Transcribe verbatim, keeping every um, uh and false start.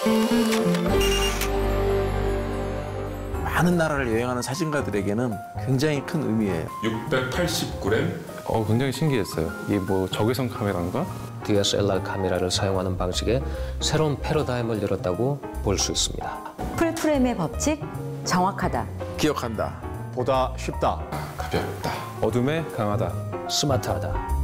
많은 나라를 여행하는 사진가들에게는 굉장히 큰 의미예요. 육백팔십 그램? 어, 굉장히 신기했어요. 이게 뭐 적외선 카메라인가? 디에스엘알 카메라를 사용하는 방식에 새로운 패러다임을 열었다고 볼 수 있습니다. 풀프레임의 법칙, 정확하다. 기억한다. 보다 쉽다. 가볍다. 어둠에 강하다. 스마트하다.